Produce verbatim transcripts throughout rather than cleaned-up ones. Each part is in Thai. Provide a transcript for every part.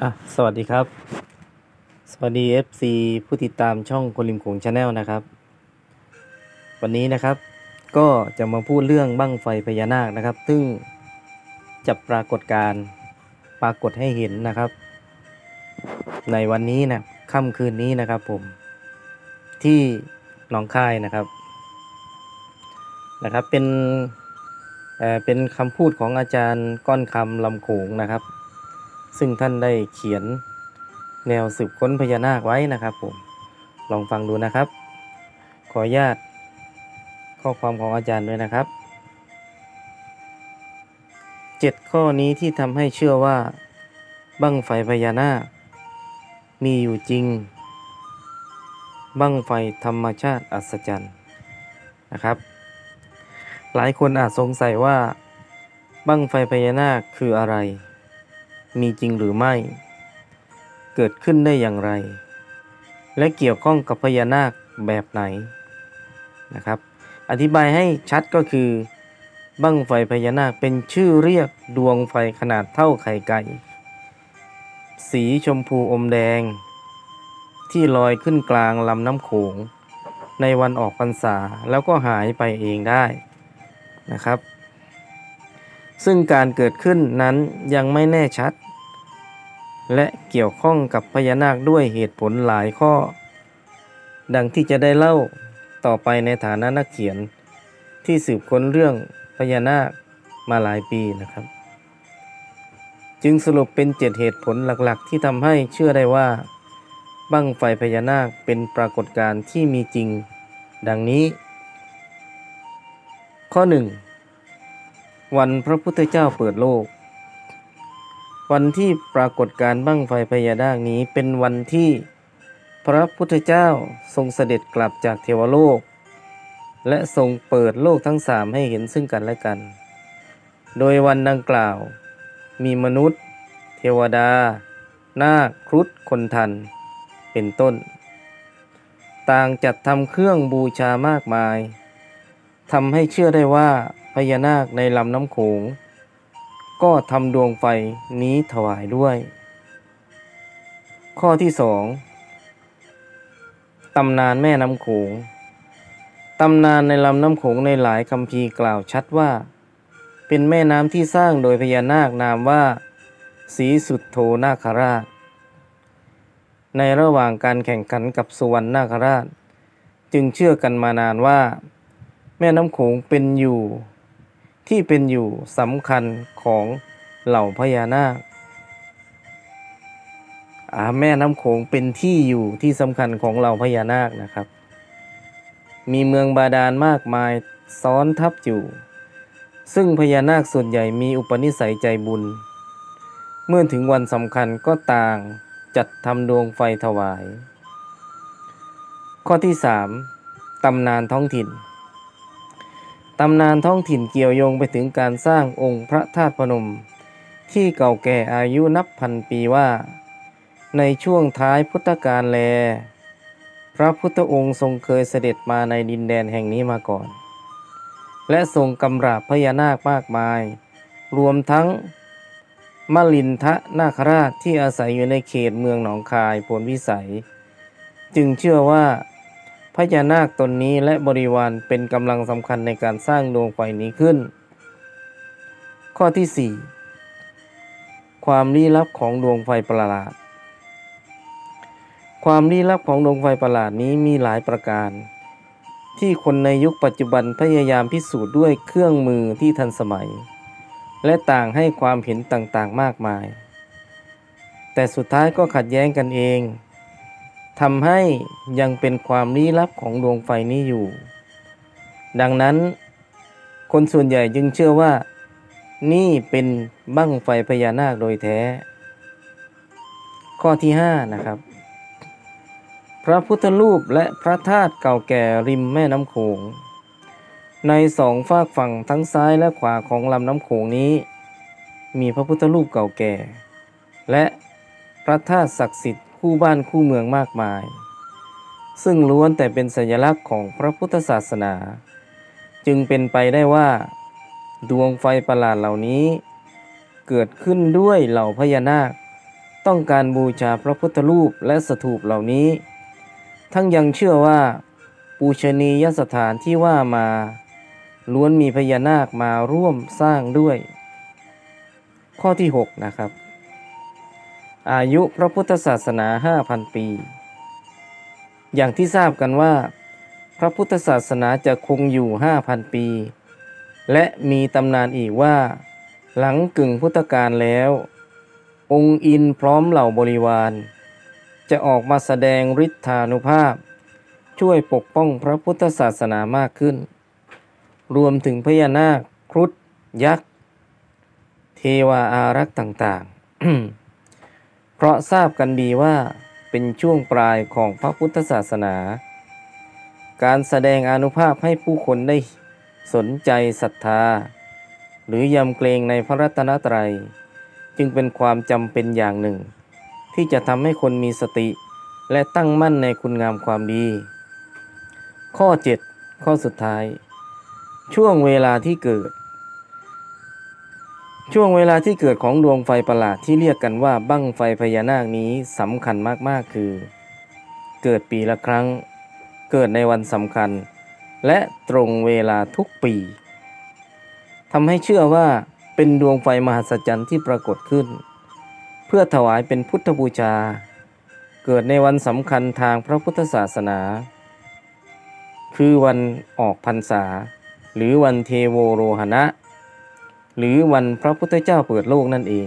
อ่ะสวัสดีครับสวัสดี เอฟ ซี ผู้ติดตามช่องคนริมโขงชาแนลนะครับวันนี้นะครับก็จะมาพูดเรื่องบั้งไฟพญานาคนะครับซึ่งจะปรากฏการณ์ปรากฏให้เห็นนะครับในวันนี้นะค่ำคืนนี้นะครับผมที่หนองคายนะครับนะครับเป็นเอ่อเป็นคำพูดของอาจารย์ก้อนคำลำโขงนะครับซึ่งท่านได้เขียนแนวสืบค้นพญานาคไว้นะครับผมลองฟังดูนะครับขออนุญาตข้อความของอาจารย์ด้วยนะครับเจ็ดข้อนี้ที่ทำให้เชื่อว่าบั้งไฟพญานาคมีอยู่จริงบั้งไฟธรรมชาติอัศจรรย์นะครับหลายคนอาจสงสัยว่าบั้งไฟพญานาคคืออะไรมีจริงหรือไม่เกิดขึ้นได้อย่างไรและเกี่ยวข้องกับพญานาคแบบไหนนะครับอธิบายให้ชัดก็คือบั้งไฟพญานาคเป็นชื่อเรียกดวงไฟขนาดเท่าไข่ไก่สีชมพูอมแดงที่ลอยขึ้นกลางลำน้ำโขงในวันออกพรรษาแล้วก็หายไปเองได้นะครับซึ่งการเกิดขึ้นนั้นยังไม่แน่ชัดและเกี่ยวข้องกับพญานาคด้วยเหตุผลหลายข้อดังที่จะได้เล่าต่อไปในฐานะนักเขียนที่สืบค้นเรื่องพญานาคมาหลายปีนะครับจึงสรุปเป็นเจ็ดเหตุผลหลักๆที่ทำให้เชื่อได้ว่าบั้งไฟพญานาคเป็นปรากฏการณ์ที่มีจริงดังนี้ข้อหนึ่งวันพระพุทธเจ้าเปิดโลกวันที่ปรากฏการณ์บั้งไฟพญานาคนี้เป็นวันที่พระพุทธเจ้าทรงเสด็จกลับจากเทวโลกและทรงเปิดโลกทั้งสามให้เห็นซึ่งกันและกันโดยวันดังกล่าวมีมนุษย์เทวดานาคครุฑคนทันเป็นต้นต่างจัดทำเครื่องบูชามากมายทำให้เชื่อได้ว่าพญานาคในลำน้ำโขงก็ทำดวงไฟนี้ถวายด้วยข้อที่สองตำนานแม่น้ำโขงตำนานในลำน้ำโขงในหลายคัมภีร์กล่าวชัดว่าเป็นแม่น้ำที่สร้างโดยพญานาคนามว่าศรีสุทโธนาคราชในระหว่างการแข่งขันกับสุวรรณนาคราชจึงเชื่อกันมานานว่าแม่น้ำโขงเป็นอยู่ที่เป็นอยู่สำคัญของเหล่าพญานาคอ่าแม่น้ำโขงเป็นที่อยู่ที่สำคัญของเหล่าพญานาคนะครับมีเมืองบาดาลมากมายซ้อนทับอยู่ซึ่งพญานาคส่วนใหญ่มีอุปนิสัยใจบุญเมื่อถึงวันสำคัญก็ต่างจัดทำดวงไฟถวายข้อที่สามตำนานท้องถิ่นตำนานท้องถิ่นเกี่ยวโยงไปถึงการสร้างองค์พระธาตุพนมที่เก่าแก่อายุนับพันปีว่าในช่วงท้ายพุทธกาลแลพระพุทธองค์ทรงเคยเสด็จมาในดินแดนแห่งนี้มาก่อนและทรงกำราบพญานาคมากมายรวมทั้งมลินทนาคราชที่อาศัยอยู่ในเขตเมืองหนองคายโพนวิสัยจึงเชื่อว่าพญานาคตนนี้และบริวารเป็นกำลังสำคัญในการสร้างดวงไฟนี้ขึ้นข้อที่สี่ความลี้ลับของดวงไฟประหลาดความลี้ลับของดวงไฟประหลาดนี้มีหลายประการที่คนในยุคปัจจุบันพยายามพิสูจน์ด้วยเครื่องมือที่ทันสมัยและต่างให้ความเห็นต่างๆมากมายแต่สุดท้ายก็ขัดแย้งกันเองทำให้ยังเป็นความลี้ลับของดวงไฟนี้อยู่ดังนั้นคนส่วนใหญ่จึงเชื่อว่านี่เป็นบั้งไฟพญานาคโดยแท้ข้อที่ห้านะครับพระพุทธรูปและพระธาตุเก่าแก่ริมแม่น้ำโขงในสองฝากฝั่งทั้งซ้ายและขวาของลำน้ำโขงนี้มีพระพุทธรูปเก่าแก่และพระธาตุศักดิ์สิทธิ์คู่บ้านคู่เมืองมากมายซึ่งล้วนแต่เป็นสัญลักษณ์ของพระพุทธศาสนาจึงเป็นไปได้ว่าดวงไฟประหลาดเหล่านี้เกิดขึ้นด้วยเหล่าพญานาคต้องการบูชาพระพุทธรูปและสถูปเหล่านี้ทั้งยังเชื่อว่าปูชนียสถานที่ว่ามาล้วนมีพญานาคมาร่วมสร้างด้วยข้อที่หกนะครับอายุพระพุทธศาสนา ห้าพัน ปีอย่างที่ทราบกันว่าพระพุทธศาสนาจะคงอยู่ ห้าพัน ปีและมีตำนานอีกว่าหลังกึ่งพุทธกาลแล้วองค์อินพร้อมเหล่าบริวารจะออกมาแสดงฤทธานุภาพช่วยปกป้องพระพุทธศาสนามากขึ้นรวมถึงพญานาคครุฑยักษ์เทวาอารักษ์ต่างๆ เพราะทราบกันดีว่าเป็นช่วงปลายของพระพุทธศาสนาการแสดงอานุภาพให้ผู้คนได้สนใจศรัทธาหรือยำเกรงในพระรัตนตรัยจึงเป็นความจำเป็นอย่างหนึ่งที่จะทำให้คนมีสติและตั้งมั่นในคุณงามความดีข้อเจ็ดข้อสุดท้ายช่วงเวลาที่เกิดช่วงเวลาที่เกิดของดวงไฟประหลาดที่เรียกกันว่าบั้งไฟพญานาคนี้สำคัญมากๆคือเกิดปีละครั้งเกิดในวันสำคัญและตรงเวลาทุกปีทำให้เชื่อว่าเป็นดวงไฟมหัศจรรย์ที่ปรากฏขึ้นเพื่อถวายเป็นพุทธบูชาเกิดในวันสำคัญทางพระพุทธศาสนาคือวันออกพรรษาหรือวันเทโวโรหณะหรือวันพระพุทธเจ้าเปิดโลกนั่นเอง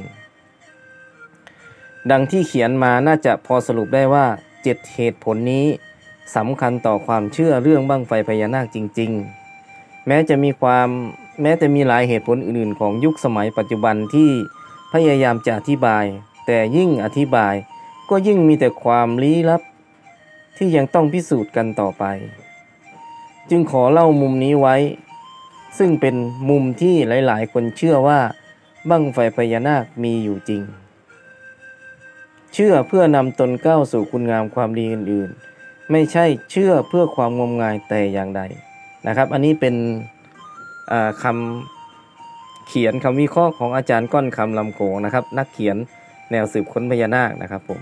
ดังที่เขียนมาน่าจะพอสรุปได้ว่าเจ็ดเหตุผลนี้สำคัญต่อความเชื่อเรื่องบั้งไฟพญานาคจริงๆแม้จะมีความแม้จะมีหลายเหตุผลอื่นๆของยุคสมัยปัจจุบันที่พยายามจะอธิบายแต่ยิ่งอธิบายก็ยิ่งมีแต่ความลี้ลับที่ยังต้องพิสูจน์กันต่อไปจึงขอเล่ามุมนี้ไว้ซึ่งเป็นมุมที่หลายๆคนเชื่อว่าบั้งไฟพญานาคมีอยู่จริงเชื่อเพื่อนำตนก้าวสู่คุณงามความดีอื่นๆไม่ใช่เชื่อเพื่อความงมงายแต่อย่างใดนะครับอันนี้เป็นคำเขียนคำวิเคราะห์ของอาจารย์ก้อนคำลำโขงนะครับนักเขียนแนวสืบค้นพญานาคนะครับผม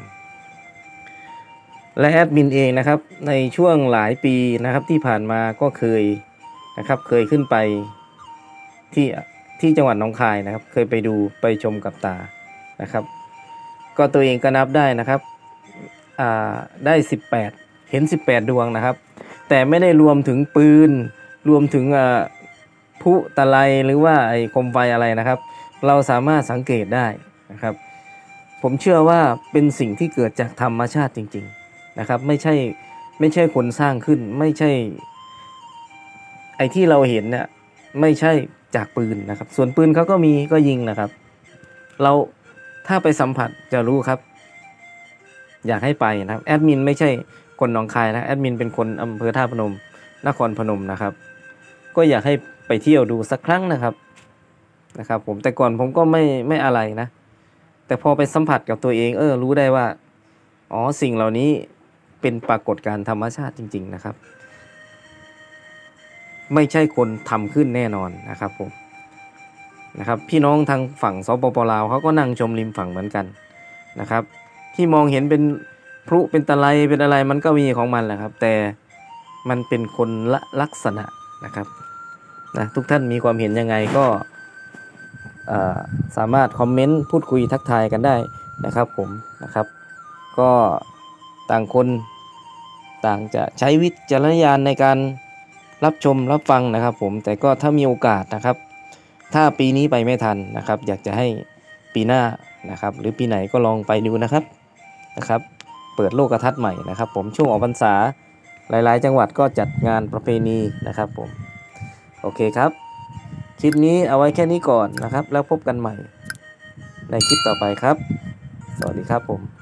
และแอดมินเองนะครับในช่วงหลายปีนะครับที่ผ่านมาก็เคยนะครับเคยขึ้นไปที่ที่จังหวัดหนองคายนะครับเคยไปดูไปชมกับตานะครับก็ตัวเองก็นับได้นะครับอ่าได้สิบแปดเห็นสิบแปดดวงนะครับแต่ไม่ได้รวมถึงปืนรวมถึงอ่าพลุตะไลหรือว่าไอ้โคมไฟอะไรนะครับเราสามารถสังเกตได้นะครับผมเชื่อว่าเป็นสิ่งที่เกิดจากธรรมชาติจริงๆนะครับไม่ใช่ไม่ใช่คนสร้างขึ้นไม่ใช่ไอ้ที่เราเห็นเนี่ยไม่ใช่จากปืนนะครับส่วนปืนเขาก็มีก็ยิงนะครับเราถ้าไปสัมผัสจะรู้ครับอยากให้ไปนะครับแอดมินไม่ใช่คนหนองคายนะแอดมินเป็นคนอำเภอท่าพนมนครพนมนะครับก็อยากให้ไปเที่ยวดูสักครั้งนะครับนะครับผมแต่ก่อนผมก็ไม่ไม่อะไรนะแต่พอไปสัมผัสกับตัวเองเออรู้ได้ว่าอ๋อสิ่งเหล่านี้เป็นปรากฏการณ์ธรรมชาติจริงๆนะครับไม่ใช่คนทำขึ้นแน่นอนนะครับผมนะครับพี่น้องทางฝั่งสปปลาวเขาก็นั่งชมริมฝั่งเหมือนกันนะครับที่มองเห็นเป็นพลุเป็นตะไลเป็นอะไรมันก็มีของมันแหละครับแต่มันเป็นคนละลักษณะนะครับนะทุกท่านมีความเห็นยังไงก็สามารถคอมเมนต์พูดคุยทักทายกันได้นะครับผมนะครับก็ต่างคนต่างจะใช้วิจารณญาณในการรับชมรับฟังนะครับผมแต่ก็ถ้ามีโอกาสนะครับถ้าปีนี้ไปไม่ทันนะครับอยากจะให้ปีหน้านะครับหรือปีไหนก็ลองไปดูนะครับนะครับเปิดโลกทัศน์ใหม่นะครับผมช่วงออกพรรษาหลายๆจังหวัดก็จัดงานประเพณีนะครับผมโอเคครับคลิปนี้เอาไว้แค่นี้ก่อนนะครับแล้วพบกันใหม่ในคลิปต่อไปครับสวัสดีครับผม